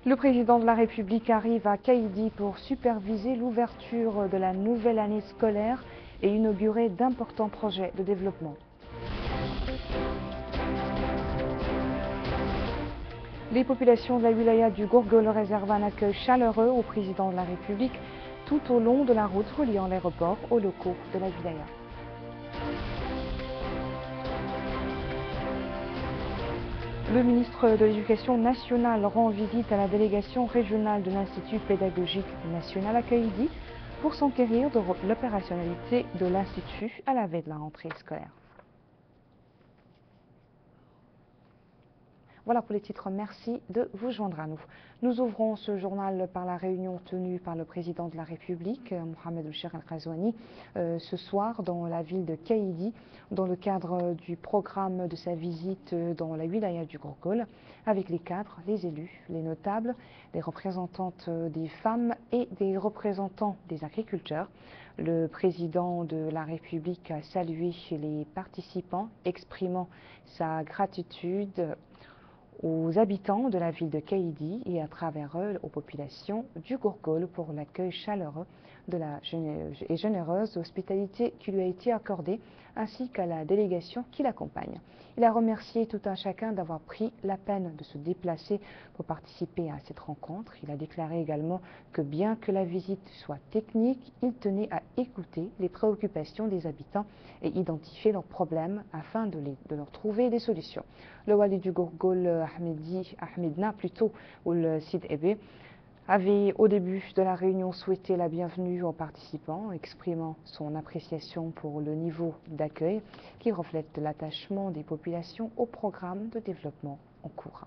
Le président de la République arrive à Kaïdi pour superviser l'ouverture de la nouvelle année scolaire et inaugurer d'importants projets de développement. Les populations de la wilaya du Gourgol réservent un accueil chaleureux au président de la République tout au long de la route reliant l'aéroport aux locaux de la wilaya. Le ministre de l'Éducation nationale rend visite à la délégation régionale de l'Institut pédagogique national à Kaïdi pour s'enquérir de l'opérationnalité de l'Institut à la veille de la rentrée scolaire. Voilà pour les titres, merci de vous joindre à nous. Nous ouvrons ce journal par la réunion tenue par le président de la République, Mohamed Bouchir Al-Ghazouani, ce soir dans la ville de Kaïdi, dans le cadre du programme de sa visite dans la wilaya du Gourgol, avec les cadres, les élus, les notables, les représentantes des femmes et des représentants des agriculteurs. Le président de la République a salué les participants, exprimant sa gratitude aux habitants de la ville de Kaïdi et à travers eux aux populations du Gourgol pour l'accueil chaleureux et généreuse hospitalité qui lui a été accordée, ainsi qu'à la délégation qui l'accompagne. Il a remercié tout un chacun d'avoir pris la peine de se déplacer pour participer à cette rencontre. Il a déclaré également que bien que la visite soit technique, il tenait à écouter les préoccupations des habitants et identifier leurs problèmes afin de leur trouver des solutions. Le wali du Gourgol, Ahmedna plutôt, ou le Sid Ebe, avait au début de la réunion souhaité la bienvenue aux participants, exprimant son appréciation pour le niveau d'accueil qui reflète l'attachement des populations au programme de développement en cours.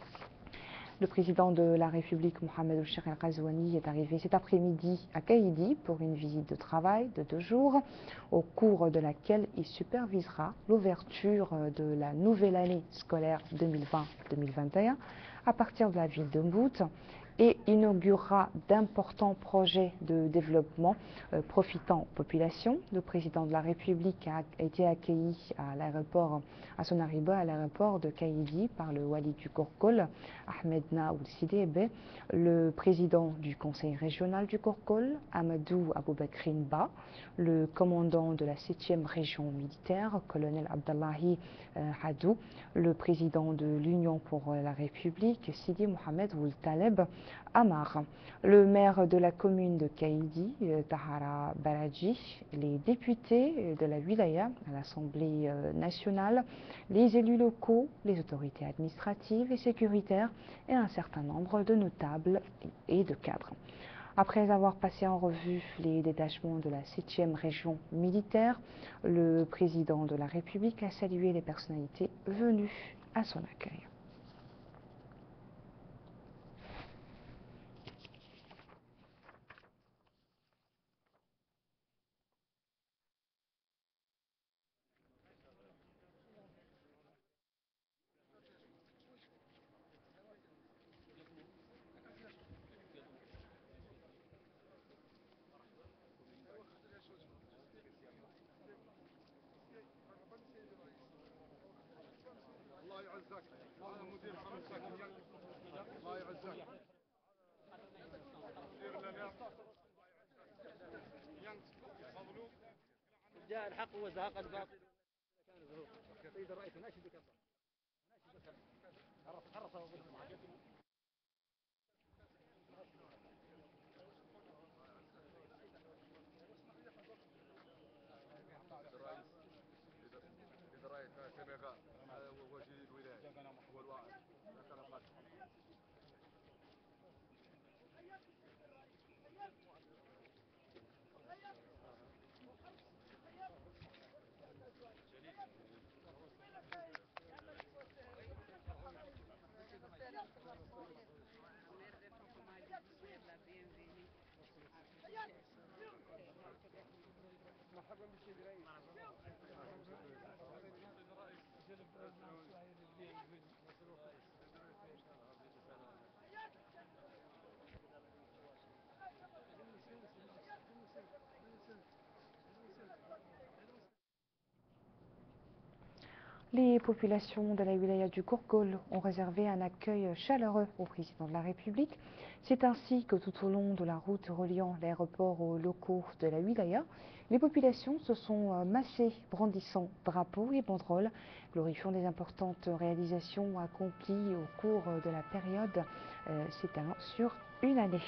Le président de la République, Mohamed Bouchir Al-Ghazouani, est arrivé cet après-midi à Kaïdi pour une visite de travail de 2 jours, au cours de laquelle il supervisera l'ouverture de la nouvelle année scolaire 2020-2021 à partir de la ville de Mbout et inaugurera d'importants projets de développement profitant aux populations. Le président de la République a été accueilli à son arrivée à l'aéroport de Kaïdi par le wali du Gourgol, Ahmedna Ould-Sidibé, le président du conseil régional du Gourgol, Amadou Aboubakrin Ba, le commandant de la 7e région militaire, colonel Abdallahi Hadou, le président de l'Union pour la République, Sidi Mohamed Ould Taleb Amar, le maire de la commune de Kaïdi, Tahara Baladji, les députés de la wilaya à l'Assemblée nationale, les élus locaux, les autorités administratives et sécuritaires et un certain nombre de notables et de cadres. Après avoir passé en revue les détachements de la 7e région militaire, le président de la République a salué les personnalités venues à son accueil. جاء الحق وزهق الباطل. سيد الرئيس ناشدك Les populations de la wilaya du Gourgol ont réservé un accueil chaleureux au président de la République. C'est ainsi que tout au long de la route reliant l'aéroport aux locaux de la wilaya, les populations se sont massées, brandissant drapeaux et banderoles, glorifiant les importantes réalisations accomplies au cours de la période s'étalant sur une année.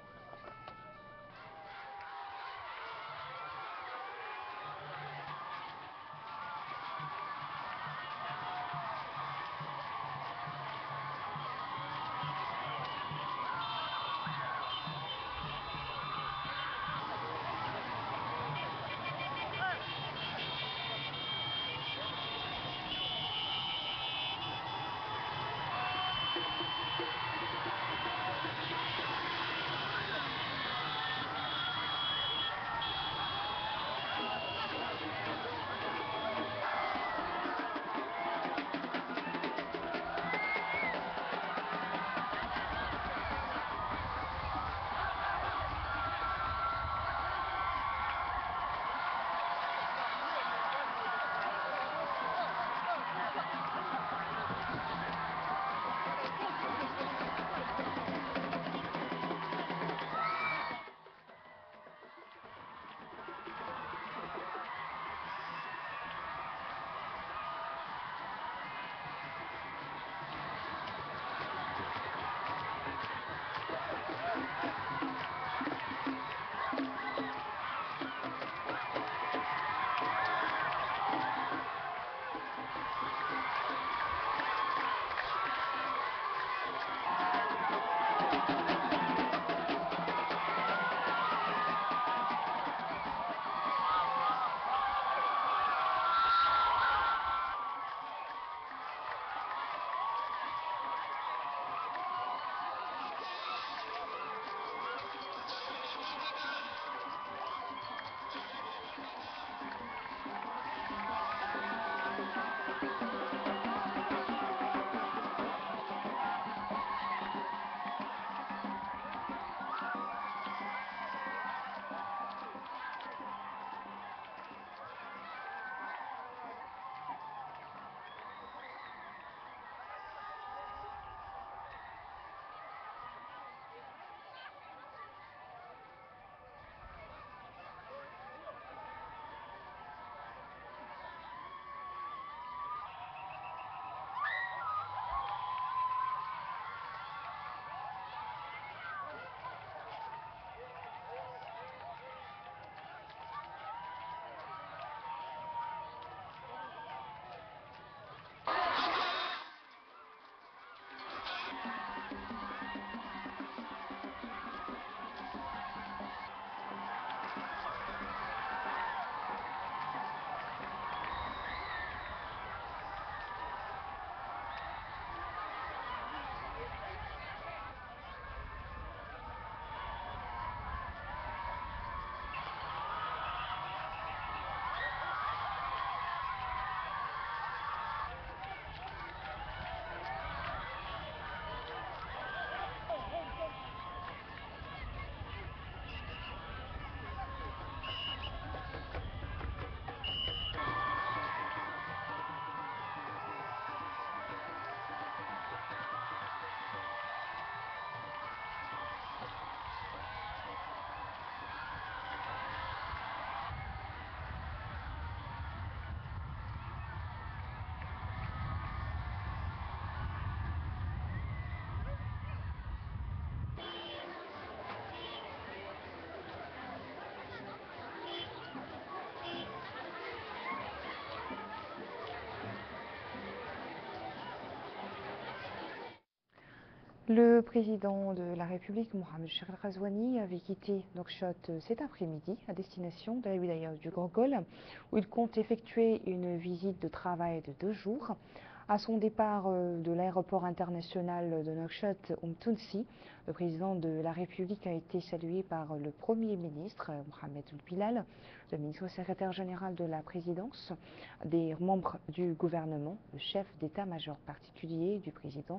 Le président de la République, Mohamed Chir El-Ghazouani, avait quitté Nouakchott cet après-midi à destination de la wilaya du Gourgol, où il compte effectuer une visite de travail de 2 jours. À son départ de l'aéroport international de Nouakchott, Tounsi, le président de la République a été salué par le Premier ministre, Mohamed Ould Bilal, le ministre secrétaire général de la présidence, des membres du gouvernement, le chef d'état-major particulier du président,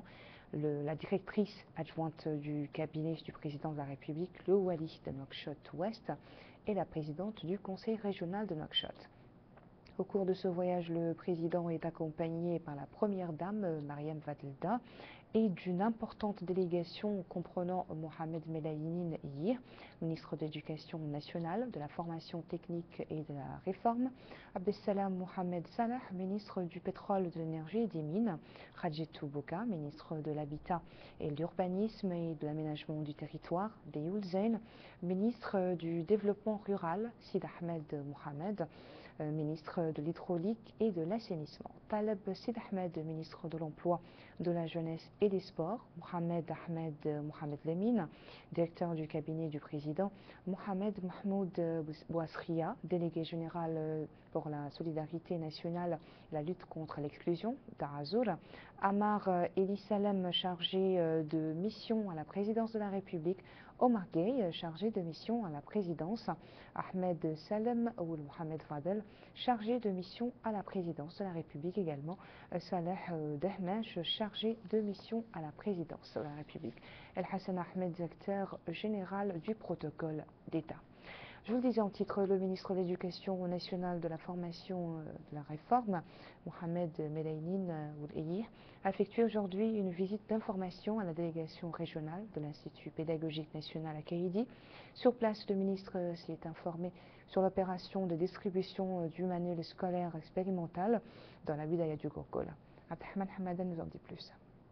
la directrice adjointe du cabinet du président de la République, le Wali de Nouakchott-Ouest, et la présidente du conseil régional de Nouakchott. Au cours de ce voyage, le président est accompagné par la première dame, Mariam Vadelda, et d'une importante délégation comprenant Mohamed Melayine Yir, ministre de l'Éducation nationale, de la formation technique et de la réforme, Abdessalam Mohamed Salah, ministre du pétrole, de l'énergie et des mines, Khadjetou Bouka, ministre de l'Habitat et de l'Urbanisme et de l'Aménagement du territoire, Beyoul Zain, ministre du Développement rural, Sid Ahmed Mohamed, ministre de l'Hydraulique et de l'Assainissement, Taleb Sid Ahmed, ministre de l'Emploi, de la Jeunesse et des Sports, Mohamed Ahmed Mohamed Lemine, directeur du cabinet du président, Mohamed Mahmoud Bouasria, délégué général pour la solidarité nationale et la lutte contre l'exclusion, Darazour, Amar Elisalem, chargé de mission à la présidence de la République, Omar Gueye, chargé de mission à la présidence, Ahmed Salem ou Mohamed Fadel, chargé de mission à la présidence de la République également, Saleh Dehmesh, chargé de mission à la présidence de la République, El Hassan Ahmed, directeur général du protocole d'État. Je vous le disais en titre, le ministre de l'Éducation nationale, de la formation de la réforme, Mohamed Melayine Yir, a effectué aujourd'hui une visite d'information à la délégation régionale de l'Institut pédagogique national à Kaïdi. Sur place, le ministre s'est informé sur l'opération de distribution du manuel scolaire expérimental dans la wilaya du Gorgol. Abdelrahman Hamadan nous en dit plus.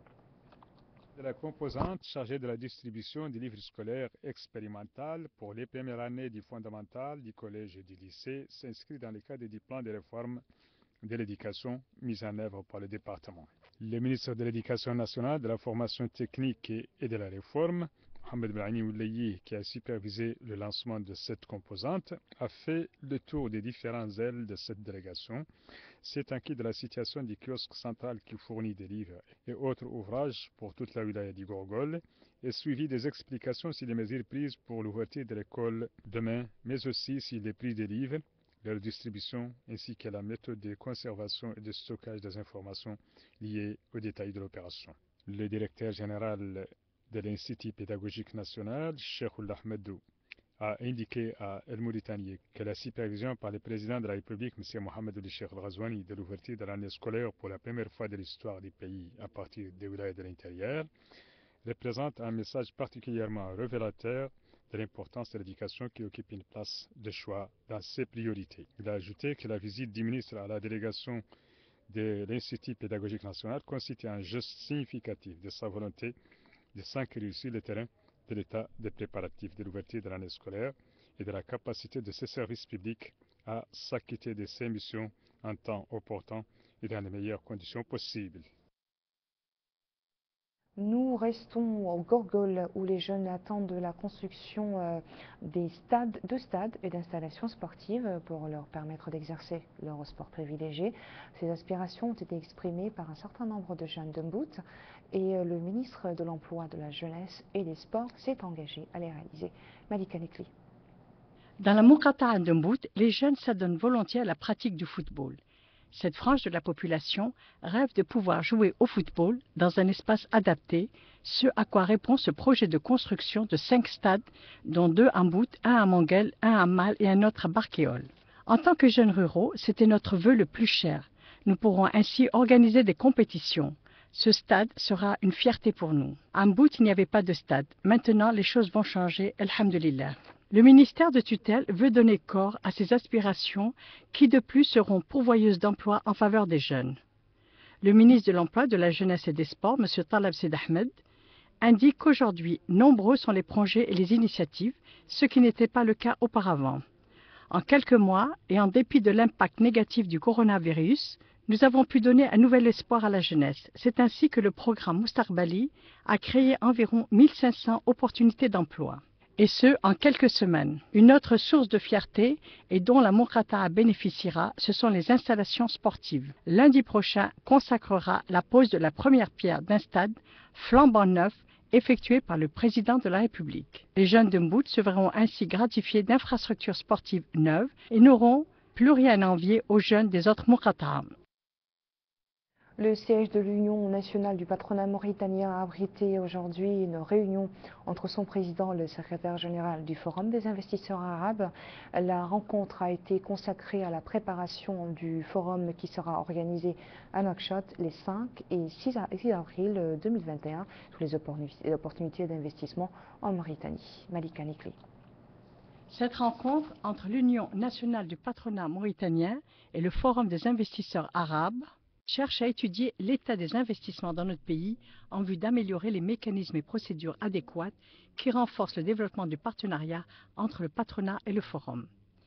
De la composante chargée de la distribution des livres scolaires expérimentaux pour les premières années du fondamental, du collège et du lycée s'inscrit dans le cadre du plan de réforme de l'éducation mis en œuvre par le département. Le ministre de l'Éducation nationale, de la formation technique et de la réforme, Mohamed Melayine, qui a supervisé le lancement de cette composante, a fait le tour des différentes ailes de cette délégation, s'est inquiet de la situation du kiosque central qui fournit des livres et autres ouvrages pour toute la wilaya du Gorgol et suivi des explications sur les mesures prises pour l'ouverture de l'école demain, mais aussi sur les prix des livres, leur distribution ainsi que la méthode de conservation et de stockage des informations liées aux détails de l'opération. Le directeur général de l'Institut pédagogique national, Cheikhoul Ahmedou, a indiqué à El Mauritanie que la supervision par le président de la République, M. Mohamed El Cheikh Al-Ghazouani, de l'ouverture de l'année scolaire pour la première fois de l'histoire du pays à partir des wilayas de l'intérieur, représente un message particulièrement révélateur de l'importance de l'éducation qui occupe une place de choix dans ses priorités. Il a ajouté que la visite du ministre à la délégation de l'Institut pédagogique national constitue un geste significatif de sa volonté de s'enquérir sur le terrain de l'état des préparatifs de l'ouverture de l'année scolaire et de la capacité de ces services publics à s'acquitter de ses missions en temps opportun et dans les meilleures conditions possibles. Nous restons au Gorgol où les jeunes attendent la construction de stades et d'installations sportives pour leur permettre d'exercer leur sport privilégié. Ces aspirations ont été exprimées par un certain nombre de jeunes de Mbout et le ministre de l'Emploi, de la Jeunesse et des Sports s'est engagé à les réaliser. Malika Nekli. Dans la Moukata'a de Mbout, les jeunes s'adonnent volontiers à la pratique du football. Cette frange de la population rêve de pouvoir jouer au football dans un espace adapté, ce à quoi répond ce projet de construction de 5 stades, dont 2 à Mbout, 1 à Manguel, 1 à Mal et un autre à Barkéol. En tant que jeunes ruraux, c'était notre vœu le plus cher. Nous pourrons ainsi organiser des compétitions. Ce stade sera une fierté pour nous. À Mbout, il n'y avait pas de stade. Maintenant, les choses vont changer, alhamdulillah. Le ministère de tutelle veut donner corps à ces aspirations qui de plus seront pourvoyeuses d'emplois en faveur des jeunes. Le ministre de l'Emploi, de la Jeunesse et des Sports, M. Taleb Sid Ahmed, indique qu'aujourd'hui, nombreux sont les projets et les initiatives, ce qui n'était pas le cas auparavant. En quelques mois, et en dépit de l'impact négatif du coronavirus, nous avons pu donner un nouvel espoir à la jeunesse. C'est ainsi que le programme Moustarbali a créé environ 1500 opportunités d'emploi. Et ce, en quelques semaines. Une autre source de fierté et dont la Moukata'a bénéficiera, ce sont les installations sportives. Lundi prochain consacrera la pose de la première pierre d'un stade flambant neuf effectué par le président de la République. Les jeunes de Mbout se verront ainsi gratifiés d'infrastructures sportives neuves et n'auront plus rien à envier aux jeunes des autres Moukata'a. Le siège de l'Union nationale du patronat mauritanien a abrité aujourd'hui une réunion entre son président et le secrétaire général du Forum des investisseurs arabes. La rencontre a été consacrée à la préparation du forum qui sera organisé à Nouakchott les 5 et 6 avril 2021 sur les opportunités d'investissement en Mauritanie. Malika Nikli. Cette rencontre entre l'Union nationale du patronat mauritanien et le Forum des investisseurs arabes cherche à étudier l'état des investissements dans notre pays en vue d'améliorer les mécanismes et procédures adéquates qui renforcent le développement du partenariat entre le patronat et le Forum.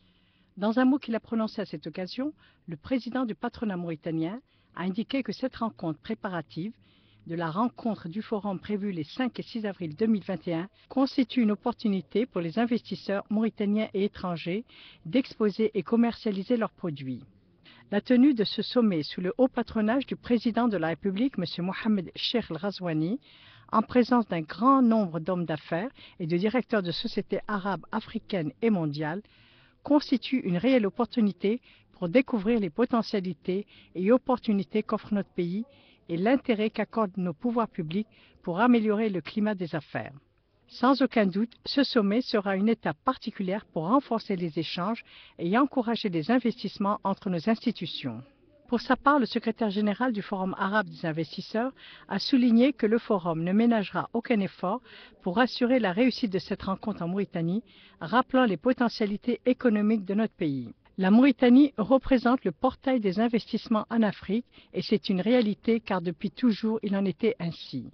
Dans un mot qu'il a prononcé à cette occasion, le président du patronat mauritanien a indiqué que cette rencontre préparative de la rencontre du Forum prévue les 5 et 6 avril 2021 constitue une opportunité pour les investisseurs mauritaniens et étrangers d'exposer et commercialiser leurs produits. La tenue de ce sommet sous le haut patronage du président de la République, M. Mohamed Cheikh El Ghazouani, en présence d'un grand nombre d'hommes d'affaires et de directeurs de sociétés arabes, africaines et mondiales, constitue une réelle opportunité pour découvrir les potentialités et opportunités qu'offre notre pays et l'intérêt qu'accordent nos pouvoirs publics pour améliorer le climat des affaires. Sans aucun doute, ce sommet sera une étape particulière pour renforcer les échanges et encourager les investissements entre nos institutions. Pour sa part, le secrétaire général du Forum arabe des investisseurs a souligné que le Forum ne ménagera aucun effort pour assurer la réussite de cette rencontre en Mauritanie, rappelant les potentialités économiques de notre pays. La Mauritanie représente le portail des investissements en Afrique et c'est une réalité car depuis toujours il en était ainsi.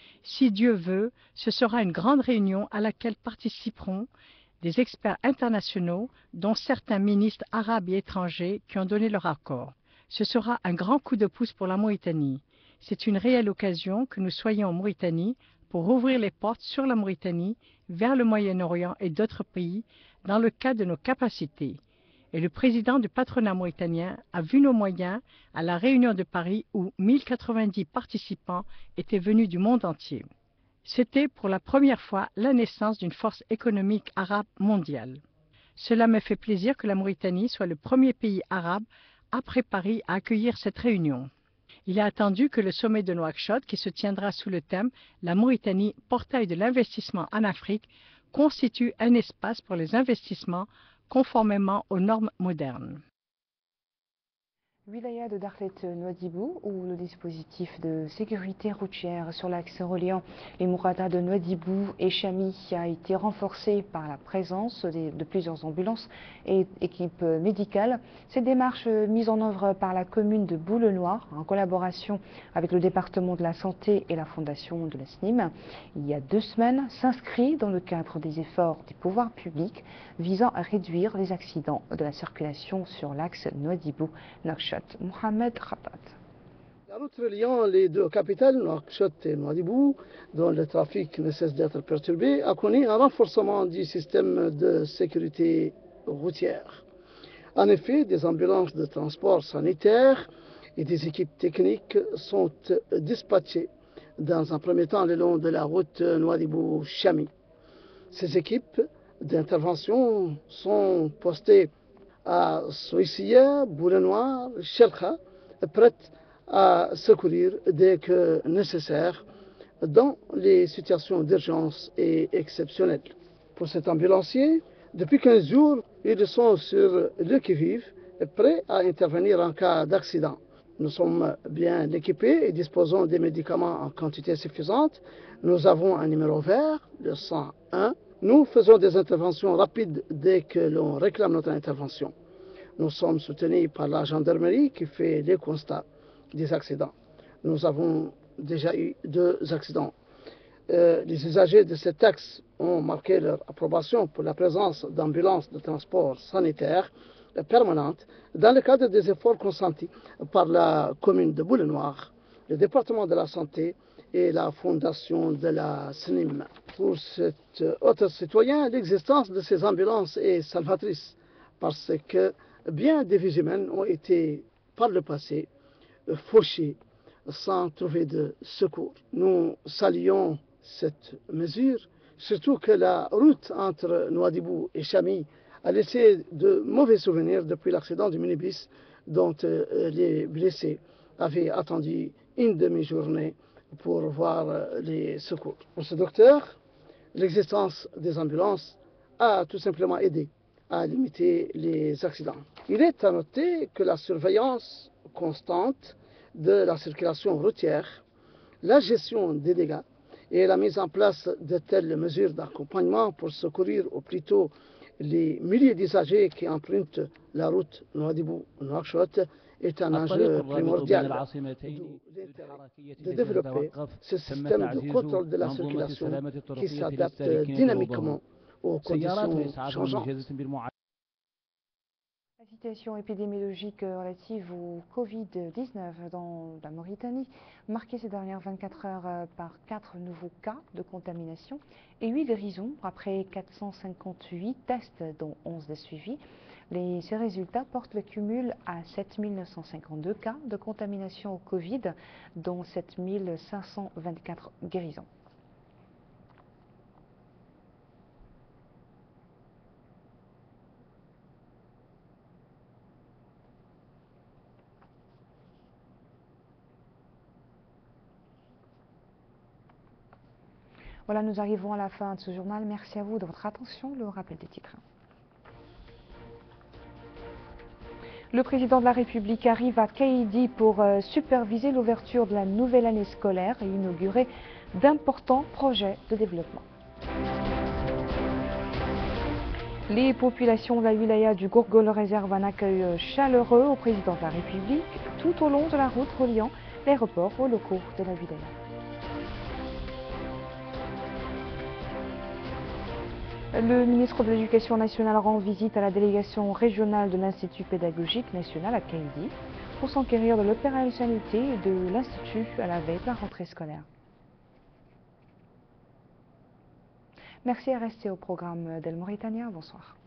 Si Dieu veut, ce sera une grande réunion à laquelle participeront des experts internationaux, dont certains ministres arabes et étrangers qui ont donné leur accord. Ce sera un grand coup de pouce pour la Mauritanie. C'est une réelle occasion que nous soyons en Mauritanie pour ouvrir les portes sur la Mauritanie vers le Moyen-Orient et d'autres pays dans le cadre de nos capacités. Et le président du patronat mauritanien a vu nos moyens à la réunion de Paris où 1090 participants étaient venus du monde entier. C'était pour la première fois la naissance d'une force économique arabe mondiale. Cela me fait plaisir que la Mauritanie soit le premier pays arabe après Paris à accueillir cette réunion. Il est attendu que le sommet de Nouakchott, qui se tiendra sous le thème « La Mauritanie, portail de l'investissement en Afrique », constitue un espace pour les investissements conformément aux normes modernes. Wilaya de Darlet-Nouadhibou, où le dispositif de sécurité routière sur l'axe reliant les Mourada de Nouadhibou et Chami a été renforcé par la présence de plusieurs ambulances et équipes médicales. Ces démarches mises en œuvre par la commune de Boule-Noire en collaboration avec le département de la santé et la fondation de la SNIM, il y a 2 semaines, s'inscrit dans le cadre des efforts des pouvoirs publics visant à réduire les accidents de la circulation sur l'axe Nouadhibou-Nouakchott. Mohamed Khatat. La route reliant les deux capitales, Nouakchott et Nouadhibou, dont le trafic ne cesse d'être perturbé, a connu un renforcement du système de sécurité routière. En effet, des ambulances de transport sanitaire et des équipes techniques sont dispatchées dans un premier temps le long de la route Nouadhibou-Chami. Ces équipes d'intervention sont postées à Souissiya, Boule-Noire, Chelkha, prêtes à secourir dès que nécessaire dans les situations d'urgence et exceptionnelles. Pour cet ambulancier, depuis 15 jours, ils sont sur le qui-vive, prêts à intervenir en cas d'accident. Nous sommes bien équipés et disposons des médicaments en quantité suffisante. Nous avons un numéro vert, le 101. Nous faisons des interventions rapides dès que l'on réclame notre intervention. Nous sommes soutenus par la gendarmerie qui fait les constats des accidents. Nous avons déjà eu 2 accidents. Les usagers de cet axe ont marqué leur approbation pour la présence d'ambulances de transport sanitaire permanentes dans le cadre des efforts consentis par la commune de Boule-Noire, le département de la santé et la fondation de la SNIM. Pour cet autre citoyen, l'existence de ces ambulances est salvatrice parce que bien des vies humaines ont été par le passé fauchées sans trouver de secours. Nous saluons cette mesure, surtout que la route entre Nouadhibou et Chami a laissé de mauvais souvenirs depuis l'accident du minibus dont les blessés avait attendu une demi-journée pour voir les secours. Pour ce docteur, l'existence des ambulances a tout simplement aidé à limiter les accidents. Il est à noter que la surveillance constante de la circulation routière, la gestion des dégâts et la mise en place de telles mesures d'accompagnement pour secourir au plus tôt les milliers d'usagers qui empruntent la route Nouadhibou-Nouakchott est un enjeu primordial. De développer ce système de contrôle de la circulation qui s'adapte dynamiquement aux conditions changeantes. La situation épidémiologique relative au Covid-19 dans la Mauritanie, marquée ces dernières 24 heures par 4 nouveaux cas de contamination et 8 guérisons après 458 tests, dont 11 de suivis. Ces résultats portent le cumul à 7 952 cas de contamination au Covid, dont 7 524 guérisons. Voilà, nous arrivons à la fin de ce journal. Merci à vous de votre attention. Le rappel des titres. Le président de la République arrive à Kaïdi pour superviser l'ouverture de la nouvelle année scolaire et inaugurer d'importants projets de développement. Les populations de la wilaya du Gourgol réservent un accueil chaleureux au président de la République tout au long de la route reliant l'aéroport aux locaux de la wilaya. Le ministre de l'Éducation nationale rend visite à la délégation régionale de l'Institut pédagogique national à Kaïdi pour s'enquérir de l'opérationnalité de l'Institut à la veille de la rentrée scolaire. Merci à rester au programme d'El Mauritania. Bonsoir.